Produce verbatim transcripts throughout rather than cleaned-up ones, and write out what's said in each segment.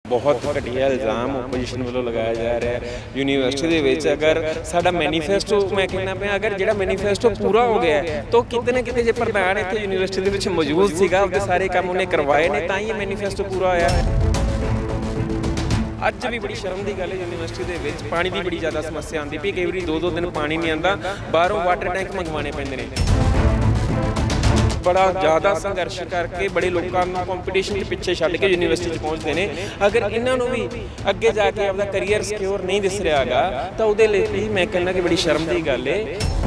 बहुत घटिया इल्ज़ाम ओपोजिशन वालों लगाया जा रहा है। यूनिवर्सिटी दे विच अगर साडा मैनीफेस्टो मैं कहना पिया अगर जिहड़ा मैनीफेस्टो पूरा हो गया तो किते ना किते जे प्रधान इत्थे यूनिवर्सिटी दे विच मौजूद सीगा उहदे सारे काम उन्हें करवाए ने तां ही मैनीफेस्टो पूरा होया। अज भी बड़ी शर्म की गल है यूनिवर्सिटी दे विच पानी की बड़ी ज़्यादा समस्या आती पई, कई बार दो दो दिन पानी नहीं आता, बाहरों वाटर टैंक मंगवाने पैंदे ने। बड़ा ज़्यादा संघर्ष करके बड़े लोगों को कंपीटिशन के पिछे छड्ड के यूनिवर्सिटी पहुँचते हैं। अगर इन्हों भी अगे जाके अपना करियर सिक्योर नहीं दिस रहा गा तो उहदे लई मैं कहना कि बड़ी शर्म की गल है।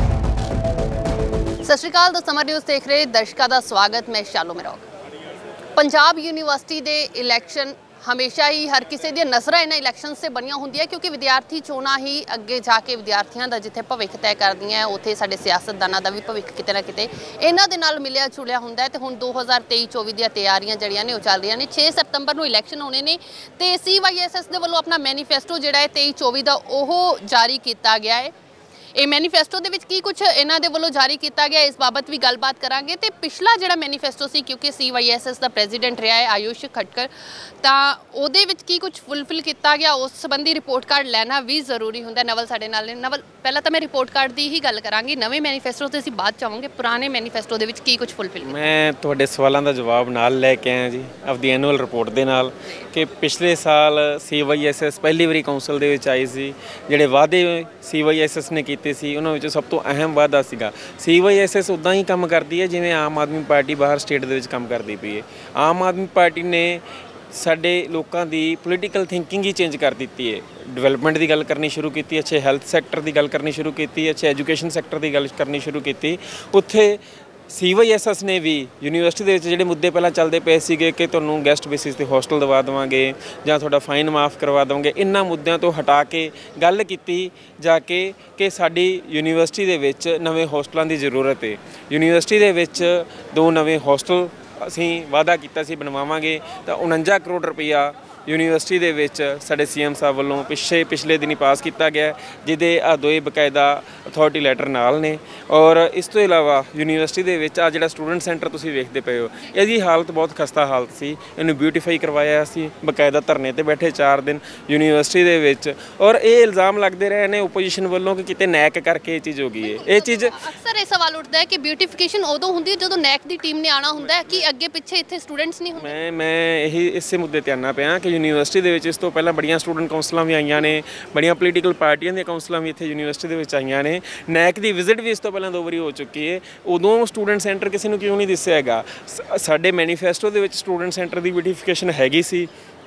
सत श्री अकाल, द समर न्यूज़ देख रहे दर्शकों का स्वागत। मैं शालो मेरोग। पंजाब यूनिवर्सिटी के इलैक्शन हमेशा ही हर किसी दी नज़र इन्हां इलैक्शन से बनिया होंदियां क्योंकि विद्यार्थी चोणां ही अगे जाके विद्यार्थियों का जिथे भविख तय करदियां उत्थे साडे सियासतदानां दा भी भविख किते ना किते इन्हां दे नाल मिलिया जुलिया हुंदा है। ते हुण दो हज़ार तेई चौबी दी तैयारियां जड़ियां ने चल रही ने। छे सतंबर नूं इलैक्शन होने ने ते सी वाई एस एस दे वल्लों अपना मैनीफेस्टो जिहड़ा है तेई चौबी दा ओह जारी किया गया है। ये मैनीफेस्टो दे विच की कुछ इन्हां दे वल्लों जारी किया गया इस बाबत भी गलबात करांगे। ते पिछला जिहड़ा मैनीफेस्टो सी क्योंकि सी वाई एस एस का प्रेजिडेंट रहा है आयुष खटकर तां उहदे विच की कुछ फुलफिल किया गया उस संबंधी रिपोर्ट कार्ड लैना भी जरूरी हुंदा। नवल साडे नाल ने। नवल पहला तो मैं रिपोर्ट कार्ड की ही गल करांगी, नवे मैनीफेस्टो ते असीं बाद चाहांगे पुराने मैनीफेस्टो दे विच की कुछ फुलफिल। मैं तुहाडे सवालों का जवाब नाल लैके आया जी अपनी एनुअल रिपोर्ट दे नाल कि पिछले साल सी वाई एस एस पहली बारी कौंसल दे विच आई सी, जिहड़े वादे सी वाई एस एस ने कीते सी उन्हां विच सब तो अहम वादा सीगा सी वाई एस एस उदां ही काम करती है जिवें आम आदमी पार्टी बाहर स्टेट दे विच काम करती पई है। आम आदमी पार्टी ने साडे लोकां दी पोलीटिकल थिंकिंग ही चेंज कर दी है। डिवेलपमेंट की गल करनी शुरू की, अच्छे हैल्थ सैक्टर की गल करनी शुरू की, अच्छे एजुकेशन सैक्टर की गल करनी शुरू की। उत्थे सी वाई एस एस ने भी यूनिवर्सिटी के जोड़े मुद्दे पहला चलते पे सीगे कि तुहानूं गैसट बेसिस ते हॉस्टल दवा देवांगे जां तुहाडा फाइन माफ़ करवा देवांगे, इन्हां मुद्दों तो हटा के गल की जाके कि साडी यूनिवर्सिटी दे विच नवे हॉस्टलों की जरूरत है। यूनिवर्सिटी दे विच दो नवे हॉस्टल असीं वादा कीता सी बनवावांगे तो उनंजा करोड़ रुपया यूनिवर्सिटी दे विच साडे सी एम साहब वालों पिछे पिछले दिन ही पास किया गया जिहदे आ दोए बकायदा अथॉरिटी लैटर नाल ने। और इस तो इलावा यूनिवर्सिटी दे विच आ जिहड़ा स्टूडेंट सेंटर तुसीं वेखदे पए हो इहदी हालत बहुत खस्ता हालत सी, इहनूं ब्यूटीफाई करवाया सी, बकायदा धरने ते बैठे चार दिन यूनिवर्सिटी दे विच। और ये इल्ज़ाम लगते रहे ने ओपोजिशन वालों कि किते नैक करके ये चीज़ हो गई है। ये चीज़ अक्सर ये सवाल उठता है कि ब्यूटिफिकेशन उदों हुंदी है जदों नैक दी टीम ने आना हुंदा है कि अगे पिछे इत्थे स्टूडेंट्स नहीं हुंदे। मैं मैं यही इसे मुद्दे ते आना पिया कि यूनिवर्सिटी दे विच इस तो पहला बड़ियां स्टूडेंट काउंसलां भी आईयां ने, बड़ियां पोलीटिकल पार्टियां दी काउंसलां भी इत्थे यूनिवर्सिटी दे विच आईयां ने। नैक दी विजिट भी इस तो पहला दो बारी हो चुकी है, उदों स्टूडेंट सेंटर किसी नूं क्यों नहीं दिस्सिया हैगा। साडे मैनीफेस्टो दे विच स्टूडेंट सेंटर की ब्यूटिफिकेशन हैगी सी,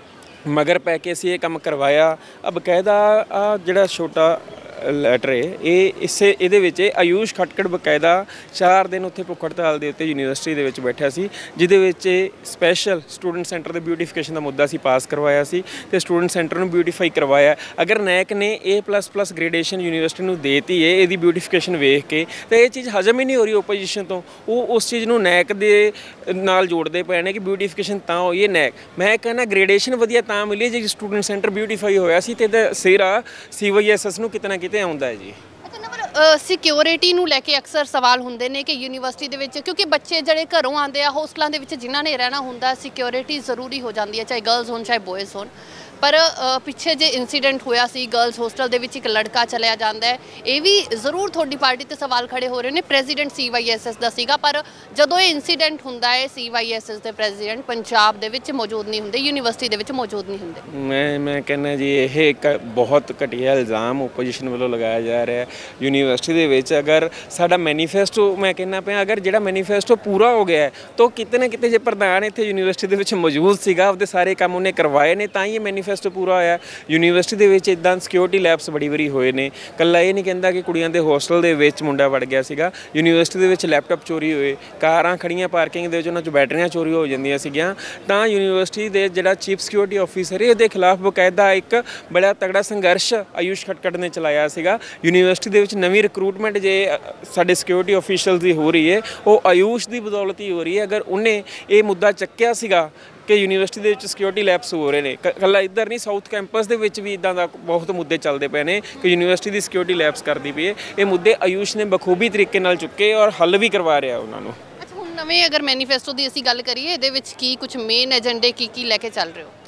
मगर पै के असीं ये काम करवाया। अब बकायदा आ जिहड़ा छोटा लैटर है ये इसे इहदे विच आयुष खटकड़ बकायदा चार दिन उत्थे भुख हड़ताल दे उत्ते यूनिवर्सिटी दे विच बैठा सी, जिहदे विच स्पैशल स्टूडेंट सेंटर दे ब्यूटिफिकेशन का मुद्दा सी पास करवाया सी ते स्टूडेंट सेंटर नूं ब्यूटीफाई करवाया। अगर नैक ने A plus plus gradation university नूं देती है इहदी ब्यूटिफिकेशन वेख के तो ये चीज़ हजम ही नहीं हो रही ओपोजिशन तो, वो उस चीज़ नूं नैक दे नाल जोड़ते पे ने कि ब्यूटिफिकेशन तां होई है। नैक मैं कहना ग्रेडेशन वधिया तां मिली जे स्टूडेंट सेंटर ब्यूटीफाई होया सी ते सिरा सी वाई एस एस नूं किते ना किते आउंदा है जी। सिक्योरिटी नूं लैके अक्सर सवाल हुंदे ने कि यूनिवर्सिटी दे विच क्योंकि बच्चे जिहड़े घरों आंदे आ होस्टलां दे विच जिन्हां ने रहना हुंदा सिक्योरिटी जरूरी हो जाती है, चाहे गर्ल्स होण चाहे बॉयज़ होण। पर पिछे जे इंसीडेंट होया सी गर्ल्स होस्टल दे विच एक लड़का चलिया जांदा है, ये भी जरूर थोड़ी पार्टी ते सवाल खड़े हो रहे ने। President C Y S S दा सीगा पर जदों ये इंसीडेंट हुंदा है सी वाई एस एस दे प्रेजिडेंट पंजाब दे विच मौजूद नहीं हुंदे, यूनिवर्सिटी दे विच मौजूद नहीं हुंदे। मैं मैं कहना जी यह एक बहुत घटिया इल्ज़ाम ओपोजिशन वालों लगाया जा रहा है। यूनिवर्सिटी दे विच अगर साडा मैनीफेस्टो मैं कहना पिया अगर जिहड़ा मैनीफेस्टो पूरा हो गया है तो किते ना किते जे प्रधान इत्थे यूनिवर्सिटी दे विच मौजूद सीगा उहदे सारे काम उन्हें करवाए ने तां ही मैनीफेस्टो पूरा होया। यूनिवर्सिटी दे विच इदां सिक्योरिटी लैब्स बड़ी बारी होए ने, कल्ला ये नहीं कहता कि कुड़ियां दे हॉस्टल दे विच मुंडा वड़ गया सीगा। यूनिवर्सिटी दे विच लैपटॉप चोरी होए, कारां खड़ियां पार्किंग दे विच उन्हां चों बैटरियां चोरी हो जांदियां सीगियां तां यूनिवर्सिटी दे जिहड़ा चीफ सिक्योरिटी ऑफिसर है इहदे खिलाफ बकायदा एक बड़ा तगड़ा संघर्ष आयुष खटकड़ ने चलाया सीगा। यूनिवर्सिटी दे विच नवीं रिक्रूटमेंट जे साडे सिक्योरिटी ऑफिशियल दी हो रही है वो आयुष की बदौलत ही हो रही है। अगर उन्हें ये मुद्दा चक्किया सीगा कि यूनिवर्सिटी दे विच सिक्योरिटी लैब्स हो रहे हैं, कल्ला इधर नहीं साउथ कैंपस दे विच भी इदां दा बहुत मुद्दे चलते पे ने कि यूनिवर्सिटी की सिक्योरिटी लैब्स करती पई है। ये मुद्दे आयुष ने बखूबी तरीके नाल चुके और हल भी करवा रहा उन्होंने। अच्छा हुण नवें अगर मैनीफेस्टो की असीं गल करिए इहदे विच की कुछ मेन एजेंडे की की लैके चल रहे हो?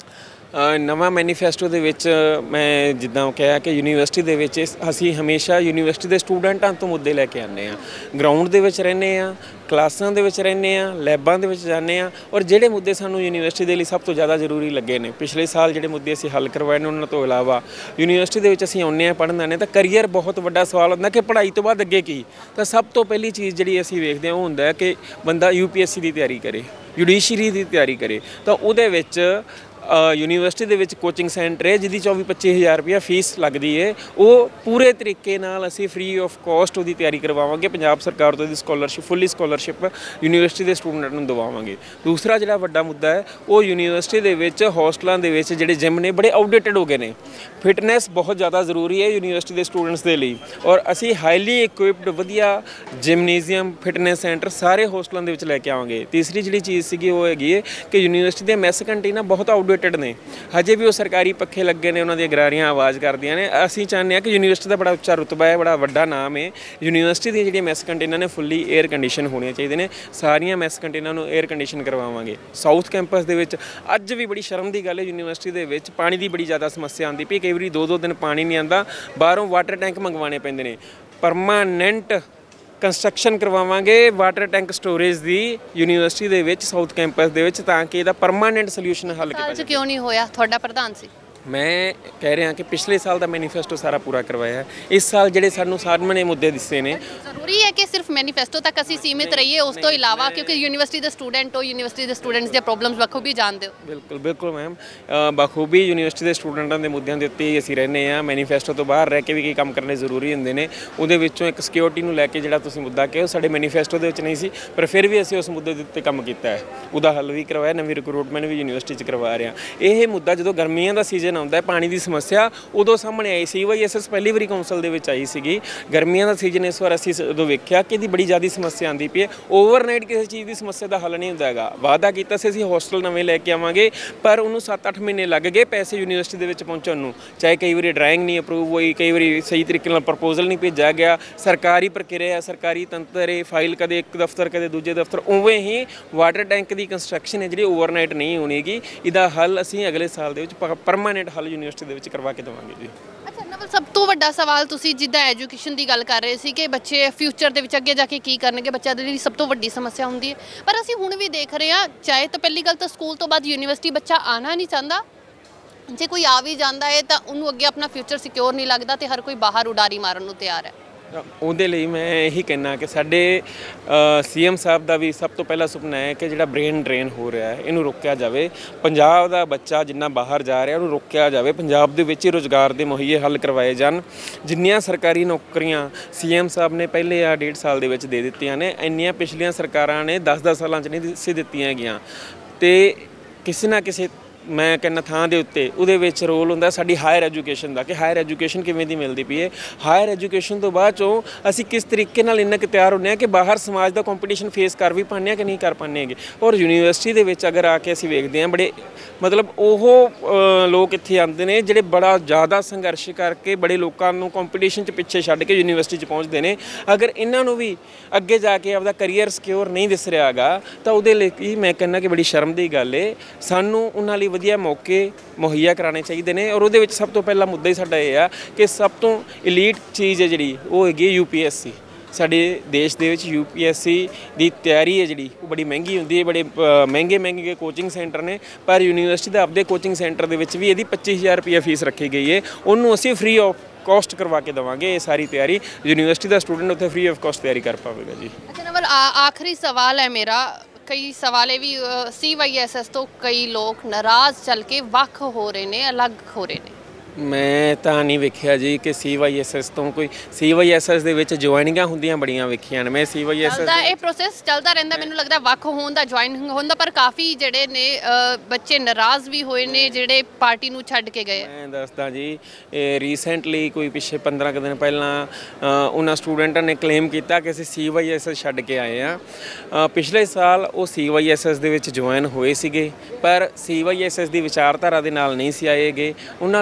ਨਵਾਂ ਮੈਨੀਫੈਸਟੋ ਦੇ ਵਿੱਚ ਮੈਂ ਜਿੱਦਾਂ ਕਿਹਾ ਕਿ ਯੂਨੀਵਰਸਿਟੀ ਦੇ ਵਿੱਚ ਅਸੀਂ ਹਮੇਸ਼ਾ ਯੂਨੀਵਰਸਿਟੀ ਦੇ ਸਟੂਡੈਂਟਾਂ ਤੋਂ ਮੁੱਦੇ ਲੈ ਕੇ ਆਉਂਦੇ ਹਾਂ। ਗਰਾਊਂਡ ਦੇ ਵਿੱਚ ਰਹਿੰਦੇ ਹਾਂ, ਕਲਾਸਾਂ ਦੇ ਵਿੱਚ ਰਹਿੰਦੇ ਹਾਂ, ਲੈਬਾਂ ਦੇ ਵਿੱਚ ਜਾਂਦੇ ਹਾਂ, ਔਰ ਜਿਹੜੇ ਮੁੱਦੇ ਸਾਨੂੰ ਯੂਨੀਵਰਸਿਟੀ ਦੇ ਲਈ ਸਭ ਤੋਂ ਜ਼ਿਆਦਾ ਜ਼ਰੂਰੀ ਲੱਗੇ ਨੇ, ਪਿਛਲੇ ਸਾਲ ਜਿਹੜੇ ਮੁੱਦੇ ਅਸੀਂ ਹੱਲ ਕਰਵਾਏ ਨੇ, ਉਹਨਾਂ ਤੋਂ ਇਲਾਵਾ ਯੂਨੀਵਰਸਿਟੀ ਦੇ ਵਿੱਚ ਅਸੀਂ ਆਉਂਦੇ ਹਾਂ ਪੜ੍ਹਨ ਆਉਂਦੇ, ਤਾਂ ਕਰੀਅਰ ਬਹੁਤ ਵੱਡਾ ਸਵਾਲ ਹੁੰਦਾ ਕਿ ਪੜ੍ਹਾਈ ਤੋਂ ਬਾਅਦ ਅੱਗੇ ਕੀ। ਤਾਂ ਸਭ ਤੋਂ ਪਹਿਲੀ ਚੀਜ਼ ਜਿਹੜੀ ਅਸੀਂ ਵੇਖਦੇ ਹਾਂ ਉਹ ਹੁੰਦਾ ਹੈ ਕਿ ਬੰਦਾ ਯੂ ਪੀ ਐਸ ਸੀ ਦੀ ਤਿਆਰੀ ਕਰੇ, ਜੁਡੀਸ਼ਰੀ ਦੀ ਤਿਆਰੀ ਕਰੇ। ਤਾਂ ਉਹਦੇ ਵਿੱਚ ਯੂਨੀਵਰਸਿਟੀ ਦੇ ਵਿੱਚ ਕੋਚਿੰਗ ਸੈਂਟਰ ਹੈ ਜਿਹਦੀ ਚੌਵੀ ਪੱਚੀ ਹਜ਼ਾਰ ਰੁਪਇਆ ਫੀਸ ਲੱਗਦੀ ਹੈ, ਉਹ ਪੂਰੇ ਤਰੀਕੇ ਨਾਲ ਅਸੀਂ ਫ੍ਰੀ ਆਫ ਕੋਸਟ ਉਹਦੀ ਤਿਆਰੀ ਕਰਵਾਵਾਂਗੇ। ਪੰਜਾਬ ਸਰਕਾਰ ਤੋਂ ਇਹਦੀ ਸਕਾਲਰਸ਼ਿਪ, ਫੁੱਲੀ ਸਕਾਲਰਸ਼ਿਪ ਯੂਨੀਵਰਸਿਟੀ ਦੇ ਸਟੂਡੈਂਟ ਨੂੰ ਦਿਵਾਵਾਂਗੇ। ਦੂਸਰਾ ਜਿਹੜਾ ਵੱਡਾ ਮੁੱਦਾ ਹੈ ਉਹ ਯੂਨੀਵਰਸਿਟੀ ਦੇ ਵਿੱਚ ਹੋਸਟਲਾਂ ਦੇ ਵਿੱਚ ਜਿਹੜੇ ਜਿਮ ਨੇ ਬੜੇ ਆਊਟਡੇਟਡ ਹੋ ਗਏ ਨੇ। ਫਿਟਨੈਸ ਬਹੁਤ ਜ਼ਿਆਦਾ ਜ਼ਰੂਰੀ ਹੈ ਯੂਨੀਵਰਸਿਟੀ ਦੇ ਸਟੂਡੈਂਟਸ ਦੇ ਲਈ, ਔਰ ਅਸੀਂ ਹਾਈਲੀ ਇਕੁਇਪਡ ਵਧੀਆ ਜਿਮਨੇਜ਼ੀਅਮ, ਫਿਟਨੈਸ ਸੈਂਟਰ ਸਾਰੇ ਹੋਸਟਲਾਂ ਦੇ ਵਿੱਚ ਲੈ ਕੇ ਆਵਾਂਗੇ। ਤੀਸਰੀ ਜਿਹੜੀ ਚੀਜ਼ ਸੀਗੀ ਉਹ ਹੈਗੀ ਹੈ ਕਿ ਯੂਨੀਵਰਸਿਟੀ ਦੀਆਂ ਮੈਸ ਕੰਟੀਨਾਂ ਬਹੁਤ ਆਊਟਡੇਟਡ ਨੇ, ਹਜੇ ਵੀ ਉਹ ਸਰਕਾਰੀ ਪੱਖੇ ਲੱਗੇ ਨੇ, ਉਹਨਾਂ ਦੀਆਂ ਗਰਾਰੀਆਂ ਆਵਾਜ਼ ਕਰਦੀਆਂ ਨੇ। ਅਸੀਂ ਚਾਹੁੰਦੇ ਹਾਂ ਕਿ ਯੂਨੀਵਰਸਿਟੀ ਦਾ ਬੜਾ ਉੱਚਾ ਰੁਤਬਾ ਹੈ, ਬੜਾ ਵੱਡਾ ਨਾਮ ਹੈ, ਯੂਨੀਵਰਸਿਟੀ ਦੀਆਂ ਜਿਹੜੀਆਂ ਮੈਸ ਕੰਟੀਨਾਂ ਨੇ ਫੁੱਲੀ ਏਅਰ ਕੰਡੀਸ਼ਨ ਹੋਣੀਆਂ ਚਾਹੀਦੇ ਨੇ। ਸਾਰੀਆਂ ਮੈਸ ਕੰਟੀਨਾਂ ਨੂੰ ਏਅਰ ਕੰਡੀਸ਼ਨ ਕਰਵਾਵਾਂਗੇ। ਸਾਊਥ ਕੈਂਪਸ ਦੇ ਵਿੱਚ ਅੱਜ ਵੀ ਬੜੀ ਸ਼ਰਮ ਦੀ ਗੱਲ ਹੈ, ਯੂਨੀਵਰਸਿਟੀ ਦੇ ਵਿੱਚ ਪਾਣੀ ਦੀ ਬੜੀ ਜ਼ਿਆਦਾ ਸਮੱਸਿਆ ਆਉਂਦੀ ਪਈ। ਕਈ ਵਾਰੀ ਦੋ ਦੋ ਦਿਨ ਪਾਣੀ ਨਹੀਂ ਆਉਂਦਾ, ਬਾਹਰੋਂ ਵਾਟਰ ਟੈਂਕ ਮੰਗਵਾਉਣੇ ਪੈਂਦੇ ਨੇ। ਪਰਮਾਨੈਂਟ ਕੰਸਟਰਕਸ਼ਨ ਕਰਵਾਵਾਂਗੇ ਵਾਟਰ ਟੈਂਕ ਸਟੋਰੇਜ ਦੀ ਯੂਨੀਵਰਸਿਟੀ ਦੇ ਵਿੱਚ, ਸਾਊਥ ਕੈਂਪਸ ਦੇ ਵਿੱਚ, ਤਾਂ ਕਿ ਇਹਦਾ ਪਰਮਾਨੈਂਟ ਸੋਲੂਸ਼ਨ ਹੱਲ ਕੀਤਾ ਜਾਵੇ। ਕਿਉਂ ਨਹੀਂ ਹੋਇਆ? ਤੁਹਾਡਾ ਪ੍ਰਧਾਨ ਸੀ। ਮੈਂ ਕਹਿ ਰਿਹਾ ਕਿ ਪਿਛਲੇ ਸਾਲ ਦਾ ਮੈਨੀਫੈਸਟੋ ਸਾਰਾ ਪੂਰਾ ਕਰਵਾਇਆ ਹੈ। ਇਸ ਸਾਲ ਜਿਹੜੇ ਸਾਨੂੰ ਸਾਹਮਣੇ ਮੁੱਦੇ ਦਿਸਦੇ ਨੇ, ਜ਼ਰੂਰੀ ਹੈ ਕਿ ਸਿਰਫ ਮੈਨੀਫੈਸਟੋ ਤੱਕ ਅਸੀਂ ਸੀਮਿਤ ਰਹੀਏ, ਉਸ ਤੋਂ ਇਲਾਵਾ, ਕਿਉਂਕਿ ਯੂਨੀਵਰਸਿਟੀ ਦੇ ਸਟੂਡੈਂਟ ਹੋ, ਯੂਨੀਵਰਸਿਟੀ ਦੇ ਸਟੂਡੈਂਟਸ ਦੀਆਂ ਪ੍ਰੋਬਲਮਸ ਬਖੂਬੀ ਜਾਣਦੇ ਹੋ। ਬਿਲਕੁਲ ਬਿਲਕੁਲ ਮੈਮ, ਬਖੂਬੀ ਯੂਨੀਵਰਸਿਟੀ ਦੇ ਸਟੂਡੈਂਟਾਂ ਦੇ ਮੁੱਦਿਆਂ ਦੇ ਉੱਤੇ ਹੀ ਅਸੀਂ ਰਹਿੰਦੇ ਹਾਂ। ਮੈਨੀਫੈਸਟੋ ਤੋਂ ਬਾਹਰ ਰਹਿ ਕੇ ਵੀ ਕਈ ਕੰਮ ਕਰਨੇ ਜ਼ਰੂਰੀ ਹੁੰਦੇ ਨੇ। ਉਹਦੇ ਵਿੱਚੋਂ ਇੱਕ ਸਿਕਿਉਰਿਟੀ ਨੂੰ ਲੈ ਕੇ ਜਿਹੜਾ ਤੁਸੀਂ ਮੁੱਦਾ ਕਿਹਾ, ਉਹ ਸਾਡੇ ਮੈਨੀਫੈਸਟੋ ਦੇ ਵਿੱਚ ਨਹੀਂ ਸੀ, ਪਰ ਫਿਰ ਵੀ ਅਸੀਂ ਉਸ ਮੁੱਦੇ ਦੇ ਉੱਤੇ ਕੰਮ ਕੀਤਾ ਹੈ। ਉਹਦਾ ਹੱਲ ਵੀ ਕਰਵਾਇਆ, ਨਵੀਂ ਰਿਕਰੂਟਮੈਂਟ ਵੀ ਯੂਨੀਵਰਸਿਟੀ 'ਚ ਕਰਵਾ ਰਹੇ ਹਾਂ। ਇਹ ਮੁੱਦਾ ਜਦੋਂ ਗਰਮੀਆਂ ਦਾ ਸੀਜ਼ਨ ਆਉਂਦਾ, ਪਾਣੀ ਦੀ ਸਮੱਸਿਆ ਉਦੋਂ ਸਾਹਮਣੇ ਆਈ ਸੀ। ਵਾਈ ਐਸ ਐਸ ਪਹਿਲੀ ਵਾਰੀ ਕੌਂਸਲ ਦੇ ਵਿੱਚ ਆਈ ਸੀਗੀ। ਗਰਮੀਆਂ ਦਾ ਸੀਜ਼ਨ ਇਸ ਵਾਰ ਅਸੀਂ ਉਦੋਂ ਵੇਖਿਆ ਕਿ ਇਹਦੀ ਬੜੀ ਜ਼ਿਆਦਾ ਸਮੱਸਿਆ ਆਉਂਦੀ ਪਈ ਹੈ। ਓਵਰਨਾਈਟ ਕਿਸੇ ਚੀਜ਼ ਦੀ ਸਮੱਸਿਆ ਦਾ ਹੱਲ ਨਹੀਂ ਹੁੰਦਾ ਹੈਗਾ। ਵਾਅਦਾ ਕੀਤਾ ਸੀ ਅਸੀਂ ਹੋਸਟਲ ਨਵੇਂ ਲੈ ਕੇ ਆਵਾਂਗੇ, ਪਰ ਉਹਨੂੰ ਸੱਤ ਅੱਠ ਮਹੀਨੇ ਲੱਗ ਗਏ ਪੈਸੇ ਯੂਨੀਵਰਸਿਟੀ ਦੇ ਵਿੱਚ ਪਹੁੰਚਣ ਨੂੰ। ਚਾਹੇ ਕਈ ਵਾਰੀ ਡਰਾਇੰਗ ਨਹੀਂ ਅਪਰੂਵ ਹੋਈ, ਕਈ ਵਾਰੀ ਸਹੀ ਤਰੀਕੇ ਨਾਲ ਪ੍ਰਪੋਜ਼ਲ ਨਹੀਂ ਭੇਜਿਆ ਗਿਆ। ਸਰਕਾਰੀ ਪ੍ਰਕਿਰਿਆ, ਸਰਕਾਰੀ ਤੰਤਰ ਹੈ, ਫਾਈਲ ਕਦੇ ਇੱਕ ਦਫ਼ਤਰ ਕਦੇ ਦੂਜੇ ਦਫ਼ਤਰ। ਉਵੇਂ ਹੀ ਵਾਟਰ ਟੈਂਕ ਦੀ ਕੰਸਟਰਕਸ਼ਨ ਹੈ ਜਿਹੜੀ ਓਵਰਨਾਈਟ ਨਹੀਂ ਹੋਣੀਗੀ। ਇਹਦਾ ਹੱਲ ਅਸੀਂ ਅਗਲੇ ਸਾਲ ਦੇ ਵਿੱਚ ਪਰਮਾਨੈਂਟ ਹੱਲ ਯੂਨੀਵਰਸਿਟੀ ਦੇ ਵਿੱਚ ਕਰਵਾ ਕੇ ਦੇਵਾਂਗੇ ਜੀ। ਅੱਛਾ ਨਵਲ, ਸਭ ਤੋਂ ਵੱਡਾ ਸਵਾਲ ਤੁਸੀਂ ਜਿੱਦਾਂ ਐਜੂਕੇਸ਼ਨ ਦੀ ਗੱਲ ਕਰ ਰਹੇ ਸੀ ਕਿ ਬੱਚੇ ਫਿਊਚਰ ਦੇ ਵਿੱਚ ਅੱਗੇ ਜਾ ਕੇ ਕੀ ਕਰਨਗੇ, ਬੱਚਿਆਂ ਦੇ ਲਈ ਸਭ ਤੋਂ ਵੱਡੀ ਸਮੱਸਿਆ ਹੁੰਦੀ ਹੈ। ਪਰ ਅਸੀਂ ਹੁਣ ਵੀ ਦੇਖ ਰਹੇ ਹਾਂ, ਚਾਹੇ ਤਾਂ ਪਹਿਲੀ ਗੱਲ ਤਾਂ ਸਕੂਲ ਤੋਂ ਬਾਅਦ ਯੂਨੀਵਰਸਿਟੀ ਬੱਚਾ ਆਉਣਾ ਨਹੀਂ ਚਾਹੁੰਦਾ, ਜੇ ਕੋਈ ਆ ਵੀ ਜਾਂਦਾ ਹੈ ਤਾਂ ਉਹਨੂੰ ਅੱਗੇ ਆਪਣਾ ਫਿਊਚਰ ਸਿਕਿਉਰ ਨਹੀਂ ਲੱਗਦਾ ਤੇ ਹਰ ਕੋਈ ਬਾਹਰ ਉਡਾਰੀ ਮਾਰਨ ਨੂੰ ਤਿਆਰ ਹੈ। ਉਹਦੇ ਲਈ ਮੈਂ ਇਹੀ ਕਹਿਣਾ ਕਿ ਸਾਡੇ ਸੀ ਐਮ ਸਾਹਿਬ ਦਾ ਵੀ ਸਭ ਤੋਂ ਪਹਿਲਾ ਸੁਪਨਾ ਹੈ ਕਿ ਜਿਹੜਾ ਬ੍ਰੇਨ ਡਰੇਨ ਹੋ ਰਿਹਾ ਹੈ ਇਹਨੂੰ ਰੋਕਿਆ ਜਾਵੇ। ਪੰਜਾਬ ਦਾ ਬੱਚਾ ਜਿੰਨਾ ਬਾਹਰ ਜਾ ਰਿਹਾ ਉਹਨੂੰ ਰੋਕਿਆ ਜਾਵੇ। ਪੰਜਾਬ ਦੇ ਵਿੱਚ ਹੀ ਰੁਜ਼ਗਾਰ ਦੇ ਮੁਹੱਈਏ ਹੱਲ ਕਰਵਾਏ ਜਾਣ। ਜਿੰਨੀਆਂ ਸਰਕਾਰੀ ਨੌਕਰੀਆਂ ਸੀ ਐਮ ਸਾਹਿਬ ਨੇ ਪਹਿਲੇ ਆ ਡੇਢ ਸਾਲ ਦੇ ਵਿੱਚ ਦੇ ਦਿੱਤੀਆਂ ਨੇ, ਇੰਨੀਆਂ ਪਿਛਲੀਆਂ ਸਰਕਾਰਾਂ ਨੇ ਦਸ ਦਸ ਸਾਲਾਂ 'ਚ ਨਹੀਂ ਸੀ ਦਿੱਤੀਆਂ ਹੈਗੀਆਂ। ਅਤੇ ਕਿਸੇ ਨਾ ਕਿਸੇ ਮੈਂ ਕਹਿੰਦਾ ਥਾਂ ਦੇ ਉੱਤੇ ਉਹਦੇ ਵਿੱਚ ਰੋਲ ਹੁੰਦਾ ਸਾਡੀ ਹਾਇਰ ਐਜੂਕੇਸ਼ਨ ਦਾ, ਕਿ ਹਾਇਰ ਐਜੂਕੇਸ਼ਨ ਕਿਵੇਂ ਦੀ ਮਿਲਦੀ ਪਈ ਹੈ। ਹਾਇਰ ਐਜੂਕੇਸ਼ਨ ਤੋਂ ਬਾਅਦ 'ਚੋਂ ਅਸੀਂ ਕਿਸ ਤਰੀਕੇ ਨਾਲ ਇੰਨਾ ਕੁ ਤਿਆਰ ਹੁੰਦੇ ਹਾਂ ਕਿ ਬਾਹਰ ਸਮਾਜ ਦਾ ਕੰਪੀਟੀਸ਼ਨ ਫੇਸ ਕਰ ਵੀ ਪਾਉਂਦੇ ਹਾਂ ਕਿ ਨਹੀਂ ਕਰ ਪਾਉਂਦੇ ਹੈਗੇ। ਔਰ ਯੂਨੀਵਰਸਿਟੀ ਦੇ ਵਿੱਚ ਅਗਰ ਆ ਕੇ ਅਸੀਂ ਵੇਖਦੇ ਹਾਂ, ਬੜੇ ਮਤਲਬ ਉਹ ਲੋਕ ਇੱਥੇ ਆਉਂਦੇ ਨੇ ਜਿਹੜੇ ਬੜਾ ਜ਼ਿਆਦਾ ਸੰਘਰਸ਼ ਕਰਕੇ ਬੜੇ ਲੋਕਾਂ ਨੂੰ ਕੰਪੀਟੀਸ਼ਨ 'ਚ ਪਿੱਛੇ ਛੱਡ ਕੇ ਯੂਨੀਵਰਸਿਟੀ 'ਚ ਪਹੁੰਚਦੇ ਨੇ। ਅਗਰ ਇਹਨਾਂ ਨੂੰ ਵੀ ਅੱਗੇ ਜਾ ਕੇ ਆਪਦਾ ਕਰੀਅਰ ਸਿਕਿਉਰ ਨਹੀਂ ਦਿਸ ਰਿਹਾ ਹੈਗਾ ਤਾਂ ਉਹਦੇ ਲਈ ਮੈਂ ਕਹਿੰਦਾ ਕਿ ਬੜੀ ਸ਼ਰਮ ਦੀ ਗੱਲ ਹੈ। ਸਾਨੂੰ ਉਹਨਾਂ ਲਈ ਵਧੀਆ ਮੌਕੇ ਮੁਹੱਈਆ ਕਰਾਉਣੇ ਚਾਹੀਦੇ ਨੇ। ਔਰ ਉਹਦੇ ਵਿੱਚ ਸਭ ਤੋਂ ਪਹਿਲਾ ਮੁੱਦਾ ਹੀ ਸਾਡਾ ਇਹ ਆ ਕਿ ਸਭ ਤੋਂ ਇਲੀਟ ਚੀਜ਼ ਹੈ ਜਿਹੜੀ ਉਹ ਹੈਗੀ ਯੂ ਪੀ ਐਸ ਸੀ। ਸਾਡੇ ਦੇਸ਼ ਦੇ ਵਿੱਚ ਯੂ ਪੀ ਐਸ ਸੀ ਦੀ ਤਿਆਰੀ ਹੈ ਜਿਹੜੀ ਉਹ ਬੜੀ ਮਹਿੰਗੀ ਹੁੰਦੀ ਹੈ। ਬੜੇ ਮਹਿੰਗੇ ਮਹਿੰਗੇ ਕੋਚਿੰਗ ਸੈਂਟਰ ਨੇ, ਪਰ ਯੂਨੀਵਰਸਿਟੀ ਦੇ ਆਪਦੇ ਕੋਚਿੰਗ ਸੈਂਟਰ ਦੇ ਵਿੱਚ ਵੀ ਇਹਦੀ ਪੱਚੀ ਹਜ਼ਾਰ ਰੁਪਈਆ ਫੀਸ ਰੱਖੀ ਗਈ ਹੈ। ਉਹਨੂੰ ਅਸੀਂ ਫ੍ਰੀ ਆਫ ਕੋਸਟ ਕਰਵਾ ਕੇ ਦੇਵਾਂਗੇ। ਇਹ ਸਾਰੀ ਤਿਆਰੀ ਯੂਨੀਵਰਸਿਟੀ ਦਾ ਸਟੂਡੈਂਟ ਉੱਥੇ ਫ੍ਰੀ ਆਫ ਕੋਸਟ ਤਿਆਰੀ ਕਰ ਪਾਵੇਗਾ ਜੀ। ਅੱਛਾ ਨਵਲ, ਆਖਰੀ ਸਵਾਲ ਹੈ ਮੇਰਾ। ਕਈ ਸਵਾਲ ਇਹ ਵੀ ਸੀ ਵਾਈ ਐਸ ਐਸ ਤੋਂ ਕਈ ਲੋਕ ਨਾਰਾਜ਼ ਚੱਲ ਕੇ ਵੱਖ ਹੋ ਰਹੇ ਨੇ, ਅਲੱਗ ਹੋ ਰਹੇ ਨੇ। ਮੈਂ ਤਾਂ ਨਹੀਂ ਵੇਖਿਆ ਜੀ ਕਿ ਸੀ ਵਾਈ ਐਸ ਐਸ ਤੋਂ ਕੋਈ ਸੀ ਵਾਈ ਐਸ ਐਸ ਦੇ ਵਿੱਚ ਜੁਆਇਨਿੰਗਾਂ ਹੁੰਦੀਆਂ ਬੜੀਆਂ ਵੇਖੀਆਂ ਨੇ। ਮੈਂ ਸੀ ਵਾਈ ਐਸ ਐਸ ਦਾ ਇਹ ਪ੍ਰੋਸੈਸ ਚੱਲਦਾ ਰਹਿੰਦਾ, ਮੈਨੂੰ ਲੱਗਦਾ ਵੱਖ ਹੋਣ ਦਾ, ਜੁਆਇਨ ਹੋਣ ਦਾ, ਪਰ ਕਾਫੀ ਜਿਹੜੇ ਨੇ ਬੱਚੇ ਨਾਰਾਜ਼ ਵੀ ਹੋਏ ਨੇ ਜਿਹੜੇ ਪਾਰਟੀ ਨੂੰ ਛੱਡ ਕੇ ਗਏ। ਮੈਂ ਦੱਸਦਾ ਜੀ, ਇਹ ਰੀਸੈਂਟਲੀ ਕੋਈ ਪਿੱਛੇ ਪੰਦਰਾਂ ਕੁ ਦਿਨ ਪਹਿਲਾਂ ਉਹਨਾਂ ਸਟੂਡੈਂਟਾਂ ਨੇ ਕਲੇਮ ਕੀਤਾ ਕਿ ਅਸੀਂ ਸੀ ਵਾਈ ਐਸ ਐਸ ਛੱਡ ਕੇ ਆਏ ਹਾਂ। ਪਿਛਲੇ ਸਾਲ ਉਹ ਸੀ ਵਾਈ ਐਸ ਐਸ ਦੇ ਵਿੱਚ ਜੁਆਇਨ ਹੋਏ ਸੀਗੇ, ਪਰ ਸੀ ਵਾਈ ਐਸ ਐਸ ਦੀ ਵਿਚਾਰਧਾਰਾ ਦੇ ਨਾਲ ਨਹੀਂ ਸੀ ਆਏਗੇ। ਉਹਨਾਂ ਲੋਕਾਂ ਨੇ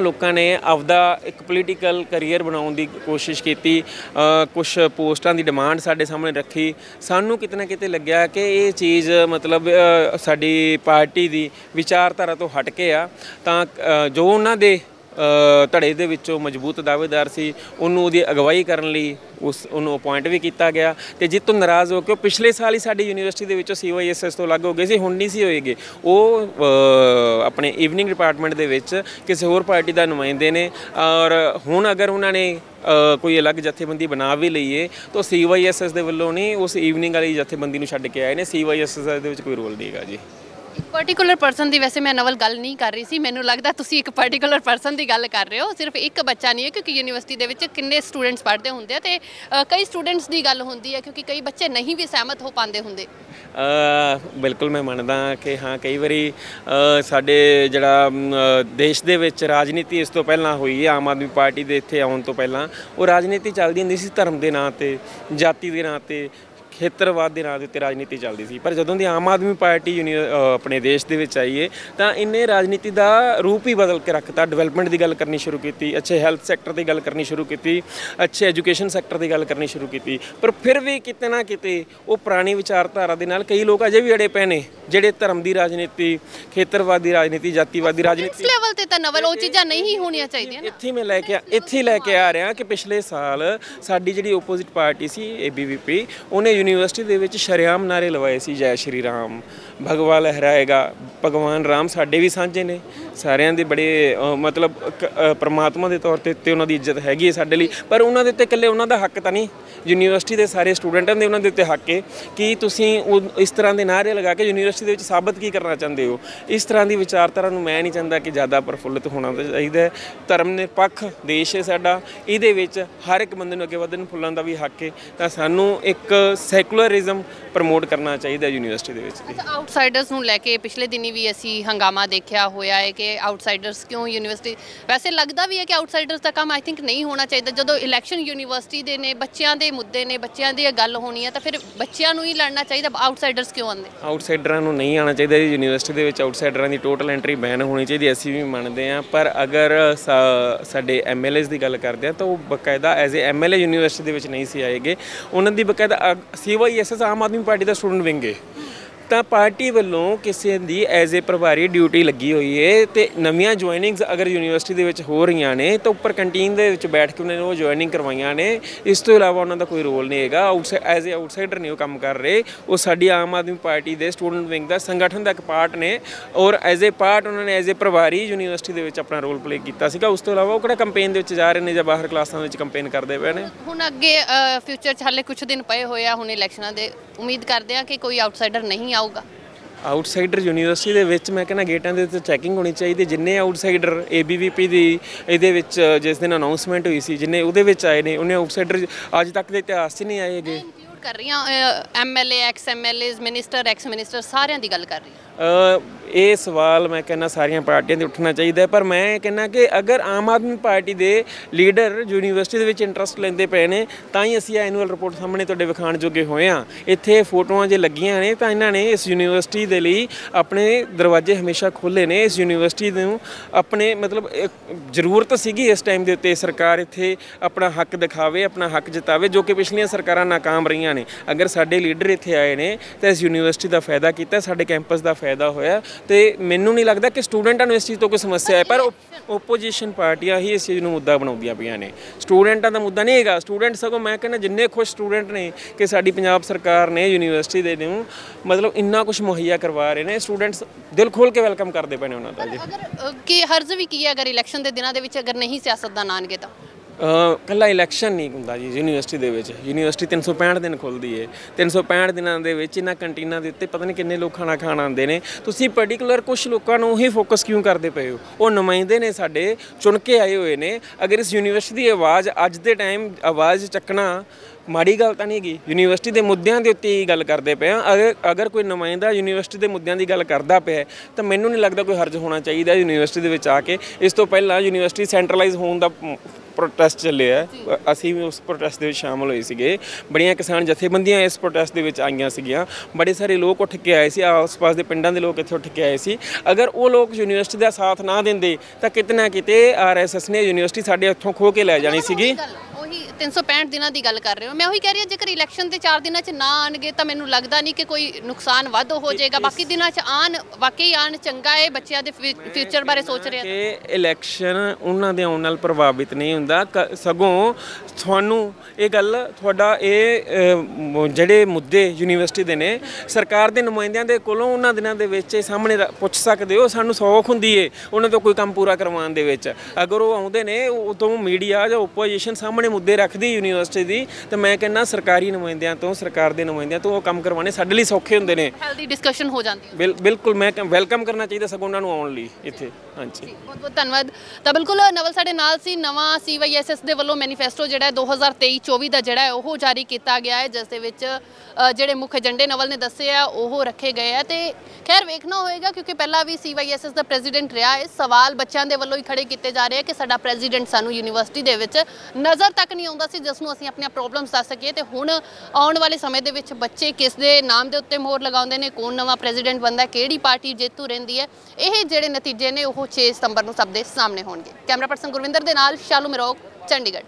ਨੇ ਆਪਦਾ ਇੱਕ ਪੋਲੀਟੀਕਲ ਕਰੀਅਰ ਬਣਾਉਣ ਦੀ ਕੋਸ਼ਿਸ਼ ਕੀਤੀ, ਕੁਛ ਪੋਸਟਾਂ ਦੀ ਡਿਮਾਂਡ ਸਾਡੇ ਸਾਹਮਣੇ ਰੱਖੀ। ਸਾਨੂੰ ਕਿਤੇ ਨਾ ਕਿਤੇ ਲੱਗਿਆ ਕਿ ਇਹ ਚੀਜ਼ ਮਤਲਬ ਸਾਡੀ ਪਾਰਟੀ ਦੀ ਵਿਚਾਰਧਾਰਾ ਤੋਂ ਹਟ ਕੇ ਆ, ਤਾਂ ਜੋ ਉਹਨਾਂ ਦੇ ਧੜੇ ਦੇ ਵਿੱਚੋਂ ਮਜ਼ਬੂਤ ਦਾਅਵੇਦਾਰ ਸੀ ਉਹਨੂੰ ਉਹਦੀ ਅਗਵਾਈ ਕਰਨ ਲਈ ਉਸ ਉਹਨੂੰ ਅਪੁਆਇੰਟ ਵੀ ਕੀਤਾ ਗਿਆ। ਅਤੇ ਜਿਸ ਤੋਂ ਨਾਰਾਜ਼ ਹੋ ਕੇ ਉਹ ਪਿਛਲੇ ਸਾਲ ਹੀ ਸਾਡੀ ਯੂਨੀਵਰਸਿਟੀ ਦੇ ਵਿੱਚੋਂ ਸੀ ਵਾਈ ਐਸ ਐਸ ਤੋਂ ਅਲੱਗ ਹੋ ਗਏ ਸੀ, ਹੁਣ ਨਹੀਂ ਸੀ ਹੋਏਗੇ। ਉਹ ਆਪਣੇ ਈਵਨਿੰਗ ਡਿਪਾਰਟਮੈਂਟ ਦੇ ਵਿੱਚ ਕਿਸੇ ਹੋਰ ਪਾਰਟੀ ਦਾ ਨੁਮਾਇੰਦੇ ਨੇ, ਔਰ ਹੁਣ ਅਗਰ ਉਹਨਾਂ ਨੇ ਕੋਈ ਅਲੱਗ ਜਥੇਬੰਦੀ ਬਣਾ ਵੀ ਲਈਏ ਤਾਂ ਸੀ ਵਾਈ ਐਸ ਐਸ ਦੇ ਵੱਲੋਂ ਨਹੀਂ, ਉਸ ਈਵਨਿੰਗ ਵਾਲੀ ਜਥੇਬੰਦੀ ਨੂੰ ਛੱਡ ਕੇ ਆਏ ਨੇ। ਸੀ ਵਾਈ ਐਸ ਐਸ ਦੇ ਵਿੱਚ ਕੋਈ ਰੋਲ ਨਹੀਂ ਹੈਗਾ ਜੀ। ਪਾਰਟਿਕੂਲਰ ਪਰਸਨ ਦੀ ਵੈਸੇ ਮੈਂ ਨਵਲ ਗੱਲ ਨਹੀਂ ਕਰ ਰਹੀ ਸੀ, ਮੈਨੂੰ ਲੱਗਦਾ ਤੁਸੀਂ ਇੱਕ ਪਾਰਟਿਕੂਲਰ ਪਰਸਨ ਦੀ ਗੱਲ ਕਰ ਰਹੇ ਹੋ। ਸਿਰਫ ਇੱਕ ਬੱਚਾ ਨਹੀਂ ਹੈ, ਕਿਉਂਕਿ ਯੂਨੀਵਰਸਿਟੀ ਦੇ ਵਿੱਚ ਕਿੰਨੇ ਸਟੂਡੈਂਟਸ ਪੜ੍ਹਦੇ ਹੁੰਦੇ ਆ ਅਤੇ ਕਈ ਸਟੂਡੈਂਟਸ ਦੀ ਗੱਲ ਹੁੰਦੀ ਹੈ, ਕਿਉਂਕਿ ਕਈ ਬੱਚੇ ਨਹੀਂ ਵੀ ਸਹਿਮਤ ਹੋ ਪਾਉਂਦੇ ਹੁੰਦੇ। ਬਿਲਕੁਲ ਮੈਂ ਮੰਨਦਾ ਕਿ ਹਾਂ, ਕਈ ਵਾਰੀ ਸਾਡੇ ਜਿਹੜਾ ਦੇਸ਼ ਦੇ ਵਿੱਚ ਰਾਜਨੀਤੀ ਇਸ ਤੋਂ ਪਹਿਲਾਂ ਹੋਈ ਹੈ, ਆਮ ਆਦਮੀ ਪਾਰਟੀ ਦੇ ਇੱਥੇ ਆਉਣ ਤੋਂ ਪਹਿਲਾਂ ਉਹ ਰਾਜਨੀਤੀ ਚੱਲਦੀ ਹੁੰਦੀ ਸੀ ਧਰਮ ਦੇ ਨਾਂ 'ਤੇ, ਜਾਤੀ ਦੇ ਨਾਂ 'ਤੇ, ਖੇਤਰਵਾਦ ਦੇ ਨਾਂ ਦੇ ਉੱਤੇ ਰਾਜਨੀਤੀ ਚੱਲਦੀ ਸੀ। ਪਰ ਜਦੋਂ ਦੀ ਆਮ ਆਦਮੀ ਪਾਰਟੀ ਯੂਨੀ ਆਪਣੇ ਦੇਸ਼ ਦੇ ਵਿੱਚ ਆਈ ਹੈ ਤਾਂ ਇਹਨੇ ਰਾਜਨੀਤੀ ਦਾ ਰੂਪ ਹੀ ਬਦਲ ਕੇ ਰੱਖਤਾ। ਡਿਵੈਲਪਮੈਂਟ ਦੀ ਗੱਲ ਕਰਨੀ ਸ਼ੁਰੂ ਕੀਤੀ, ਅੱਛੇ ਹੈਲਥ ਸੈਕਟਰ ਦੀ ਗੱਲ ਕਰਨੀ ਸ਼ੁਰੂ ਕੀਤੀ, ਅੱਛੇ ਐਜੂਕੇਸ਼ਨ ਸੈਕਟਰ ਦੀ ਗੱਲ ਕਰਨੀ ਸ਼ੁਰੂ ਕੀਤੀ। ਪਰ ਫਿਰ ਵੀ ਕਿਤੇ ਨਾ ਕਿਤੇ ਉਹ ਪੁਰਾਣੀ ਵਿਚਾਰਧਾਰਾ ਦੇ ਨਾਲ ਕਈ ਲੋਕ ਅਜੇ ਵੀ ਅੜੇ ਪਏ ਨੇ, ਜਿਹੜੇ ਧਰਮ ਦੀ ਰਾਜਨੀਤੀ, ਖੇਤਰਵਾਦ ਦੀ ਰਾਜਨੀਤੀ, ਜਾਤੀਵਾਦ ਦੀ ਰਾਜਨੀਤੀ ਲੈਵਲ ਤੇ ਤਾਂ ਨਵਲ ਉਹ ਚੀਜ਼ਾਂ ਨਹੀਂ ਹੋਣੀਆਂ ਚਾਹੀਦੀਆਂ। ਇੱਥੇ ਮੈਂ ਲੈ ਕੇ ਇੱਥੇ ਲੈ ਕੇ ਆ ਰਿਹਾ ਕਿ ਪਿਛਲੇ ਸਾਲ ਸਾਡੀ ਜਿਹੜੀ ਓਪੋਜ਼ਿਟ ਪਾਰਟੀ ਸੀ ਏ ਬੀ ਵੀ ਪੀ, ਉਹਨੇ ਯੂਨੀਵਰਸਿਟੀ ਦੇ ਵਿੱਚ ਸ਼ਰੇਆਮ ਨਾਰੇ ਲਵਾਏ ਸੀ, ਜੈ ਸ਼੍ਰੀ ਰਾਮ, ਭਗਵਾ ਲਹਿਰਾਏਗਾ, ਭਗਵਾਨ ਰਾਮ ਸਾਡੇ ਵੀ ਸਾਂਝੇ ਨੇ, ਸਾਰਿਆਂ ਦੇ ਬੜੇ ਮਤਲਬ ਪਰਮਾਤਮਾ ਦੇ ਤੌਰ 'ਤੇ ਉੱਤੇ ਉਹਨਾਂ ਦੀ ਇੱਜ਼ਤ ਹੈਗੀ ਹੈ ਸਾਡੇ ਲਈ। ਪਰ ਉਹਨਾਂ ਦੇ ਉੱਤੇ ਇਕੱਲੇ ਉਹਨਾਂ ਦਾ ਹੱਕ ਤਾਂ ਨਹੀਂ, ਯੂਨੀਵਰਸਿਟੀ ਦੇ ਸਾਰੇ ਸਟੂਡੈਂਟਾਂ ਦੇ ਉਹਨਾਂ ਦੇ ਉੱਤੇ ਹੱਕ ਹੈ ਕਿ ਤੁਸੀਂ ਉਹ ਇਸ ਤਰ੍ਹਾਂ ਦੇ ਨਾਅਰੇ ਲਗਾ ਕੇ ਯੂਨੀਵਰਸਿਟੀ ਦੇ ਵਿੱਚ ਸਾਬਤ ਕੀ ਕਰਨਾ ਚਾਹੁੰਦੇ ਹੋ। ਇਸ ਤਰ੍ਹਾਂ ਦੀ ਵਿਚਾਰਧਾਰਾ ਨੂੰ ਮੈਂ ਨਹੀਂ ਚਾਹੁੰਦਾ ਕਿ ਜ਼ਿਆਦਾ ਪ੍ਰਫੁੱਲਿਤ ਹੋਣਾ ਚਾਹੀਦਾ ਹੈ। ਧਰਮ ਨਿਰਪੱਖ ਦੇਸ਼ ਹੈ ਸਾਡਾ, ਇਹਦੇ ਵਿੱਚ ਹਰ ਇੱਕ ਬੰਦੇ ਨੂੰ ਅੱਗੇ ਵਧਣ ਫੁੱਲਣ ਦਾ ਵੀ ਹੱਕ ਹੈ, ਤਾਂ ਸਾਨੂੰ ਇੱਕ ਸੈਕੂਲਰਿਜ਼ਮ ਪ੍ਰਮੋਟ ਕਰਨਾ ਚਾਹੀਦਾ ਯੂਨੀਵਰਸਿਟੀ ਦੇ ਵਿੱਚ। ਆਊਟਸਾਈਡਰਸ ਨੂੰ ਲੈ ਕੇ ਪਿਛਲੇ ਦਿਨੀ ਵੀ ਅਸੀਂ ਹੰਗਾਮਾ ਦੇਖਿਆ ਹੋਇਆ ਹੈ ਕਿ ਆਊਟਸਾਈਡਰਸ ਕਿਉਂ ਯੂਨੀਵਰਸਿਟੀ, ਵੈਸੇ ਲੱਗਦਾ ਵੀ ਹੈ ਕਿ ਆਊਟਸਾਈਡਰਸ ਦਾ ਕੰਮ ਆਈ ਥਿੰਕ ਨਹੀਂ ਹੋਣਾ ਚਾਹੀਦਾ। ਜਦੋਂ ਇਲੈਕਸ਼ਨ ਯੂਨੀਵਰਸਿਟੀ ਦੇ ਨੇ, ਬੱਚਿਆਂ ਦੇ ਮੁੱਦੇ ਨੇ, ਬੱਚਿਆਂ ਦੀ ਗੱਲ ਹੋਣੀ ਹੈ, ਤਾਂ ਫਿਰ ਬੱਚਿਆਂ ਨੂੰ ਹੀ ਲੜਨਾ ਚਾਹੀਦਾ। ਆਊਟਸਾਈਡਰਸ ਕਿਉਂ ਆਉਂਦੇ? ਆਊਟਸਾਈਡਰਾਂ ਨੂੰ ਨਹੀਂ ਆਉਣਾ ਚਾਹੀਦਾ ਜੀ ਯੂਨੀਵਰਸਿਟੀ ਦੇ ਵਿੱਚ। ਆਊਟਸਾਈਡਰਾਂ ਦੀ ਟੋਟਲ ਐਂਟਰੀ ਬੈਨ ਹੋਣੀ ਚਾਹੀਦੀ, ਅਸੀਂ ਵੀ ਮੰਨਦੇ ਹਾਂ। ਪਰ ਅਗਰ ਸਾਡੇ ਐਮ ਐਲ ਏਜ਼ ਦੀ ਗੱਲ ਕਰਦੇ ਹਾਂ ਤਾਂ ਉਹ ਬਕਾਇਦਾ as a M L A university ਦੇ ਵਿੱਚ ਨਹੀਂ ਸੀ ਆਏਗੇ। ਉਹਨਾਂ ਦੀ ਬਕਾਇਦਾ C Y S S Aam Aadmi party ਦਾ ਸਟੂਡੈਂਟ ਵਿੰਗ ਹੈ, ਤਾਂ ਪਾਰਟੀ ਵੱਲੋਂ ਕਿਸੇ ਦੀ ਐਜ਼ ਏ ਪ੍ਰਭਾਰੀ ਡਿਊਟੀ ਲੱਗੀ ਹੋਈ ਹੈ। ਅਤੇ ਨਵੀਆਂ ਜੁਆਇਨਿੰਗਸ ਅਗਰ ਯੂਨੀਵਰਸਿਟੀ ਦੇ ਵਿੱਚ ਹੋ ਰਹੀਆਂ ਨੇ ਤਾਂ ਉੱਪਰ ਕੰਟੀਨ ਦੇ ਵਿੱਚ ਬੈਠ ਕੇ ਉਹਨਾਂ ਨੇ ਉਹ ਜੁਆਇਨਿੰਗ ਕਰਵਾਈਆਂ ਨੇ। ਇਸ ਤੋਂ ਇਲਾਵਾ ਉਹਨਾਂ ਦਾ ਕੋਈ ਰੋਲ ਨਹੀਂ ਹੈਗਾ। ਆਊਟਸਾਈਡ ਐਜ਼ ਏ ਆਊਟਸਾਈਡਰ ਨਹੀਂ ਉਹ ਕੰਮ ਕਰ ਰਹੇ, ਉਹ ਸਾਡੀ ਆਮ ਆਦਮੀ ਪਾਰਟੀ ਦੇ ਸਟੂਡੈਂਟ ਵਿੰਗ ਦਾ ਸੰਗਠਨ ਦਾ ਇੱਕ ਪਾਰਟ ਨੇ, ਔਰ ਐਜ਼ ਏ ਪਾਰਟ ਉਹਨਾਂ ਨੇ ਐਜ਼ ਏ ਪ੍ਰਭਾਰੀ ਯੂਨੀਵਰਸਿਟੀ ਦੇ ਵਿੱਚ ਆਪਣਾ ਰੋਲ ਪਲੇ ਕੀਤਾ ਸੀਗਾ। ਉਸ ਤੋਂ ਇਲਾਵਾ ਉਹ ਕਿਹੜਾ ਕੰਪੇਨ ਦੇ ਵਿੱਚ ਜਾ ਰਹੇ ਨੇ ਜਾਂ ਬਾਹਰ ਕਲਾਸਾਂ ਵਿੱਚ ਕੰਪੇਨ ਕਰਦੇ ਪਏ ਨੇ। ਹੁਣ ਅੱਗੇ ਫਿਊਚਰ 'ਚ ਹਾਲੇ ਕੁਛ ਦਿਨ ਪਏ ਹੋਏ ਆ ਹੁਣ ਇਲੈਕਸ਼ਨਾਂ ਦੇ, ਉਮੀਦ ਕਰਦੇ ਹਾਂ ਕਿ ਕੋਈ ਆਊਟਸਾਈਡਰ ਨਹੀਂ ਆਊਗਾ। ਆਊਟਸਾਈਡਰ ਯੂਨੀਵਰਸਿਟੀ ਦੇ ਵਿੱਚ ਮੈਂ ਕਹਿੰਦਾ ਗੇਟਾਂ ਦੇ ਉੱਤੇ ਚੈਕਿੰਗ ਹੋਣੀ ਚਾਹੀਦੀ। ਜਿੰਨੇ ਆਊਟਸਾਈਡਰ ਏ ਬੀ ਵੀ ਪੀ ਦੀ ਇਹਦੇ ਵਿੱਚ ਜਿਸ ਦਿਨ ਅਨਾਊਂਸਮੈਂਟ ਹੋਈ ਸੀ, ਜਿੰਨੇ ਉਹਦੇ ਵਿੱਚ ਆਏ ਨੇ, ਉਹਨੇ ਆਊਟਸਾਈਡਰ ਅੱਜ ਤੱਕ ਦੇ ਇਤਿਹਾਸ 'ਚ ਨਹੀਂ ਆਏ ਹੈਗੇ। ਕਰ ਰਹੀ ਹਾਂ M L A, ex M L As, minister, ex minister, ਸਾਰਿਆਂ ਦੀ ਗੱਲ ਕਰ ਰਹੀ ਹਾਂ। ਇਹ ਸਵਾਲ ਮੈਂ ਕਹਿੰਦਾ ਸਾਰੀਆਂ ਪਾਰਟੀਆਂ 'ਤੇ ਉੱਠਣਾ ਚਾਹੀਦਾ। ਪਰ ਮੈਂ ਕਹਿੰਦਾ ਕਿ ਅਗਰ ਆਮ ਆਦਮੀ ਪਾਰਟੀ ਦੇ ਲੀਡਰ ਯੂਨੀਵਰਸਿਟੀ ਦੇ ਵਿੱਚ ਇੰਟਰਸਟ ਲੈਂਦੇ ਪਏ ਨੇ ਤਾਂ ਹੀ ਅਸੀਂ ਐਨੂਅਲ ਰਿਪੋਰਟ ਸਾਹਮਣੇ ਤੁਹਾਡੇ ਵਿਖਾਉਣ ਜੋਗੇ ਹੋਏ ਹਾਂ। ਇੱਥੇ ਫੋਟੋਆਂ ਜੇ ਲੱਗੀਆਂ ਨੇ ਤਾਂ ਇਹਨਾਂ ਨੇ ਇਸ ਯੂਨੀਵਰਸਿਟੀ ਦੇ ਲਈ ਆਪਣੇ ਦਰਵਾਜ਼ੇ ਹਮੇਸ਼ਾ ਖੋਲ੍ਹੇ ਨੇ। ਇਸ ਯੂਨੀਵਰਸਿਟੀ ਨੂੰ ਆਪਣੇ ਮਤਲਬ ਜ਼ਰੂਰਤ ਸੀਗੀ ਇਸ ਟਾਈਮ ਦੇ ਉੱਤੇ ਸਰਕਾਰ ਇੱਥੇ ਆਪਣਾ ਹੱਕ ਦਿਖਾਵੇ, ਆਪਣਾ ਹੱਕ ਜਿਤਾਵੇ, ਜੋ ਕਿ ਪਿਛਲੀਆਂ ਸਰਕਾਰਾਂ ਨਾਕਾਮ ਰਹੀਆਂ ਨੇ। ਅਗਰ ਸਾਡੇ ਲੀਡਰ ਇੱਥੇ ਆਏ ਨੇ ਤਾਂ ਇਸ ਯੂਨੀਵਰਸਿਟੀ ਦਾ ਫਾਇਦਾ ਕੀਤਾ, ਸਾਡੇ ਕੈਂਪਸ ਦਾ ਫਾਇਦਾ ਹੋਇਆ। ਤੇ ਮੈਨੂੰ ਨਹੀਂ ਲੱਗਦਾ ਕਿ ਸਟੂਡੈਂਟਾਂ ਨੂੰ ਇਸ ਚੀਜ਼ ਤੋਂ ਕੋਈ ਸਮੱਸਿਆ ਹੈ, ਪਰ ਓਪੋਜੀਸ਼ਨ ਪਾਰਟੀਆਂ ਹੀ ਇਸ ਚੀਜ਼ ਨੂੰ ਮੁੱਦਾ ਬਣਾਉਂਦੀਆਂ ਪਈਆਂ ਨੇ। ਸਟੂਡੈਂਟਾਂ ਦਾ ਮੁੱਦਾ ਨਹੀਂ ਹੈਗਾ। ਸਟੂਡੈਂਟ ਸਗੋਂ ਮੈਂ ਕਹਿੰਦਾ ਜਿੰਨੇ ਖੁਸ਼ ਸਟੂਡੈਂਟ ਨੇ ਕਿ ਸਾਡੀ ਪੰਜਾਬ ਸਰਕਾਰ ਨੇ ਯੂਨੀਵਰਸਿਟੀ ਦੇ ਨੂੰ ਮਤਲਬ ਇੰਨਾ ਕੁਝ ਮੁਹੱਈਆ ਕਰਵਾ ਰਹੇ ਨੇ, ਸਟੂਡੈਂਟਸ ਦਿਲ ਖੋਲ੍ਹ ਕੇ ਵੈਲਕਮ ਕਰਦੇ ਪਏ ਨੇ ਉਹਨਾਂ ਦਾ ਜੀ। ਅਗਰ ਕੀ ਹਰਜ਼ ਵੀ ਕੀ ਹੈ ਅਗਰ ਇਲੈਕਸ਼ਨ ਦੇ ਦਿਨਾਂ ਦੇ ਵਿੱਚ ਅਗਰ ਨਹੀਂ ਸਿਆਸਤਦਾਨ ਆਉਣਗੇ ਤਾਂ? ਇਕੱਲਾ ਇਲੈਕਸ਼ਨ ਨਹੀਂ ਹੁੰਦਾ ਜੀ ਯੂਨੀਵਰਸਿਟੀ ਦੇ ਵਿੱਚ। ਯੂਨੀਵਰਸਿਟੀ ਤਿੰਨ ਸੌ ਪੈਂਹਠ ਦਿਨ ਖੁੱਲ੍ਹਦੀ ਹੈ। ਤਿੰਨ ਸੌ ਪੈਂਹਠ ਦਿਨਾਂ ਦੇ ਵਿੱਚ ਇਹਨਾਂ ਕੰਟੀਨਾਂ ਦੇ ਉੱਤੇ ਪਤਾ ਨਹੀਂ ਕਿੰਨੇ ਲੋਕ ਖਾਣਾ ਖਾਣ ਆਉਂਦੇ ਨੇ। ਤੁਸੀਂ ਪਰਟੀਕੂਲਰ ਕੁਛ ਲੋਕਾਂ ਨੂੰ ਹੀ ਫੋਕਸ ਕਿਉਂ ਕਰਦੇ ਪਏ ਹੋ? ਉਹ ਨੁਮਾਇੰਦੇ ਨੇ, ਸਾਡੇ ਚੁਣ ਕੇ ਆਏ ਹੋਏ ਨੇ। ਅਗਰ ਇਸ ਯੂਨੀਵਰਸਿਟੀ ਦੀ ਆਵਾਜ਼ ਅੱਜ ਦੇ ਟਾਈਮ ਆਵਾਜ਼ ਚੱਕਣਾ ਮਾੜੀ ਗੱਲ ਤਾਂ ਨਹੀਂ ਹੈਗੀ। ਯੂਨੀਵਰਸਿਟੀ ਦੇ ਮੁੱਦਿਆਂ ਦੇ ਉੱਤੇ ਹੀ ਗੱਲ ਕਰਦੇ ਪਏ ਹਾਂ। ਅਗਰ ਅਗਰ ਕੋਈ ਨੁਮਾਇੰਦਾ ਯੂਨੀਵਰਸਿਟੀ ਦੇ ਮੁੱਦਿਆਂ ਦੀ ਗੱਲ ਕਰਦਾ ਪਿਆ ਤਾਂ ਮੈਨੂੰ ਨਹੀਂ ਲੱਗਦਾ ਕੋਈ ਹਰਜ ਹੋਣਾ ਚਾਹੀਦਾ ਯੂਨੀਵਰਸਿਟੀ ਦੇ ਵਿੱਚ ਆ ਕੇ। ਇਸ ਤੋਂ ਪਹਿਲਾਂ ਯੂਨੀਵਰਸਿਟੀ ਸੈਂਟਰਲਾਈਜ਼ ਹੋਣ ਦਾ ਪ੍ਰੋਟੈਸਟ ਚੱਲਿਆ, ਅਸੀਂ ਵੀ ਉਸ ਪ੍ਰੋਟੈਸਟ ਦੇ ਵਿੱਚ ਸ਼ਾਮਲ ਹੋਏ ਸੀਗੇ। ਬੜੀਆਂ ਕਿਸਾਨ ਜਥੇਬੰਦੀਆਂ ਇਸ ਪ੍ਰੋਟੈਸਟ ਦੇ ਵਿੱਚ ਆਈਆਂ ਸੀਗੀਆਂ, ਬੜੇ ਸਾਰੇ ਲੋਕ ਉੱਠ ਕੇ ਆਏ ਸੀ, ਆਸ-ਪਾਸ ਦੇ ਪਿੰਡਾਂ ਦੇ ਲੋਕ ਇੱਥੇ ਉੱਠ ਕੇ ਆਏ ਸੀ। ਅਗਰ ਉਹ ਲੋਕ ਯੂਨੀਵਰਸਿਟੀ ਦਾ ਸਾਥ ਨਾ ਦਿੰਦੇ ਤਾਂ ਕਿਤੇ ਨਾ ਕਿਤੇ ਆਰ ਐਸ ਐਸ ਨੇ ਯੂਨੀਵਰਸਿਟੀ ਸਾਡੇ ਇੱਥੋਂ ਖੋਹ ਕੇ ਲੈ ਜਾਣੀ ਸੀਗੀ। ਉਹੀ ਤਿੰਨ ਸੌ ਪੈਂਹਠ ਦਿਨਾਂ ਦੀ ਗੱਲ ਕਰ ਰਹੇ ਹੋ, ਮੈਂ ਉਹੀ ਕਹਿ ਰਹੀ ਹਾਂ ਜੇਕਰ ਇਲੈਕਸ਼ਨ ਦੇ ਚਾਰ ਦਿਨਾਂ 'ਚ ਨਾ ਆਉਣਗੇ ਤਾਂ ਮੈਨੂੰ ਲੱਗਦਾ ਨਹੀਂ ਕਿ ਕੋਈ ਨੁਕਸਾਨ ਵੱਧ ਹੋ ਜਾਏਗਾ। ਬਾਕੀ ਦਿਨਾਂ 'ਚ ਆਉਣ, ਵਾਕਈ ਆਉਣ, ਚੰਗਾ ਹੈ, ਬੱਚਿਆਂ ਦੇ ਫਿਊਚਰ ਬਾਰੇ ਸੋਚ ਰਹੇ ਆ ਕਿ ਇਲੈਕਸ਼ਨ ਉਹਨਾਂ ਦੇ ਆਉਣ ਨਾਲ ਪ੍ਰਭਾਵਿਤ ਨਹੀਂ ਹੁੰਦਾ, ਸਗੋਂ ਤੁਹਾਨੂੰ ਇਹ ਗੱਲ ਤੁਹਾਡਾ ਇਹ ਜਿਹੜੇ ਮੁੱਦੇ ਯੂਨੀਵਰਸਿਟੀ ਦੇ ਨੇ ਸਰਕਾਰ ਦੇ ਨੁਮਾਇੰਦਿਆਂ ਦੇ ਕੋਲੋਂ ਉਹਨਾਂ ਦਿਨਾਂ ਦੇ ਵਿੱਚ ਸਾਹਮਣੇ ਪੁੱਛ ਸਕਦੇ ਹੋ। ਸਾਨੂੰ ਸੌਖ ਹੁੰਦੀ ਏ ਉਹਨਾਂ ਤੋਂ ਕੋਈ ਕੰਮ ਪੂਰਾ ਕਰਵਾਉਣ ਦੇ ਵਿੱਚ। ਅਗਰ ਉਹ ਆਉਂਦੇ ਨੇ ਉਦੋਂ ਮੀਡੀਆ ਜਾਂ ਓਪੋਜੀਸ਼ਨ ਸਾਹਮਣੇ ਮੁੱਦੇ ਰੱਖਦੀ ਯੂਨੀਵਰਸਿਟੀ ਦੀ, ਤਾਂ ਮੈਂ ਕਹਿੰਦਾ ਸਰਕਾਰੀ ਨੁਮਾਇੰਦਿਆਂ ਤੋਂ, ਸਰਕਾਰ ਦੇ ਨੁਮਾਇੰਦਿਆਂ ਤੋਂ ਉਹ ਕੰਮ ਕਰਵਾਉਣੇ ਸਾਡੇ ਲਈ ਸੌਖੇ ਹੁੰਦੇ ਨੇ। ਹੈਲਦੀ ਡਿਸਕਸ਼ਨ ਹੋ ਜਾਂਦੀ ਹੈ। ਬਿਲ ਬਿਲਕੁਲ ਮੈਂ ਵੈਲਕਮ ਕਰਨਾ ਚਾਹੀਦਾ ਸਗੋਂ ਉਹਨਾਂ ਨੂੰ ਆਉਣ ਲਈ ਇੱਥੇ। ਹਾਂਜੀ, ਬਹੁਤ ਬਹੁਤ ਧੰਨਵਾਦ। ਤਾਂ ਬਿਲਕੁਲ ਨਵਲ ਸਾਡੇ ਨਾਲ ਸੀ। ਨਵਾਂ ਸੀ ਵਾਈ ਐਸ ਐਸ ਦੇ ਵੱਲੋਂ ਮੈਨੀਫੈਸਟੋ ਜਿਹੜਾ ਦੋ ਹਜ਼ਾਰ ਤੇਈ ਚੌਵੀ ਦਾ ਜਿਹੜਾ ਹੈ ਉਹ ਜਾਰੀ ਕੀਤਾ ਗਿਆ ਹੈ, ਜਿਸ ਦੇ ਵਿੱਚ ਜਿਹੜੇ ਮੁੱਖ ਏਜੰਡੇ ਨਵਲ ਨੇ ਦੱਸੇ ਆ ਉਹ ਰੱਖੇ ਗਏ ਆ। ਤੇ ਖੈਰ ਵੇਖਣਾ ਹੋਏਗਾ ਕਿਉਂਕਿ ਪਹਿਲਾਂ ਵੀ ਸੀ ਵਾਈ ਐਸ ਐਸ ਦਾ ਪ੍ਰੈਜ਼ੀਡੈਂਟ ਰਿਹਾ ਹੈ। ਸਵਾਲ ਬੱਚਿਆਂ ਦੇ ਵੱਲੋਂ ਹੀ ਖੜੇ ਕੀਤੇ ਜਾ ਰਹੇ ਆ ਕਿ ਸਾਡਾ ਪ੍ਰੈਜ਼ੀਡੈਂਟ ਸਾਨੂੰ ਯੂਨੀਵਰਸਿਟੀ ਦੇ ਵਿੱਚ ਨਜ਼ਰ ਤੱਕ ਨਹੀਂ ਆਉਂਦਾ ਸੀ, ਜਿਸ ਨੂੰ ਅਸੀਂ ਆਪਣੀਆਂ ਪ੍ਰੋਬਲਮਸ ਦੱਸ ਸਕੀਏ। ਤੇ ਹੁਣ ਆਉਣ ਵਾਲੇ ਸਮੇਂ ਦੇ ਵਿੱਚ ਬੱਚੇ ਕਿਸ ਦੇ ਨਾਮ ਦੇ ਉੱਤੇ ਮੋਹਰ ਲਗਾਉਂਦੇ ਨੇ, ਕੌਣ ਨਵਾਂ ਪ੍ਰੈਜ਼ੀਡੈਂਟ ਬਣਦਾ, ਕਿਹੜੀ ਪਾਰਟੀ ਜੇਤੂ ਰਹਿੰਦੀ ਹੈ, ਇਹ ਜਿਹੜੇ ਨਤੀਜੇ ਨੇ ਉਹ ਛੇ ਸਤੰਬਰ ਨੂੰ ਸਭ ਦੇ ਸਾਹਮਣੇ ਹੋਣਗੇ। ਕੈਮਰਾ ਪਰਸਨ ਗੁਰਵਿੰਦਰ ਦੇ ਨਾਲ ਸ਼ਾਲੂ ਮਰੋਕ, ਚੰਡੀਗੜ੍ਹ।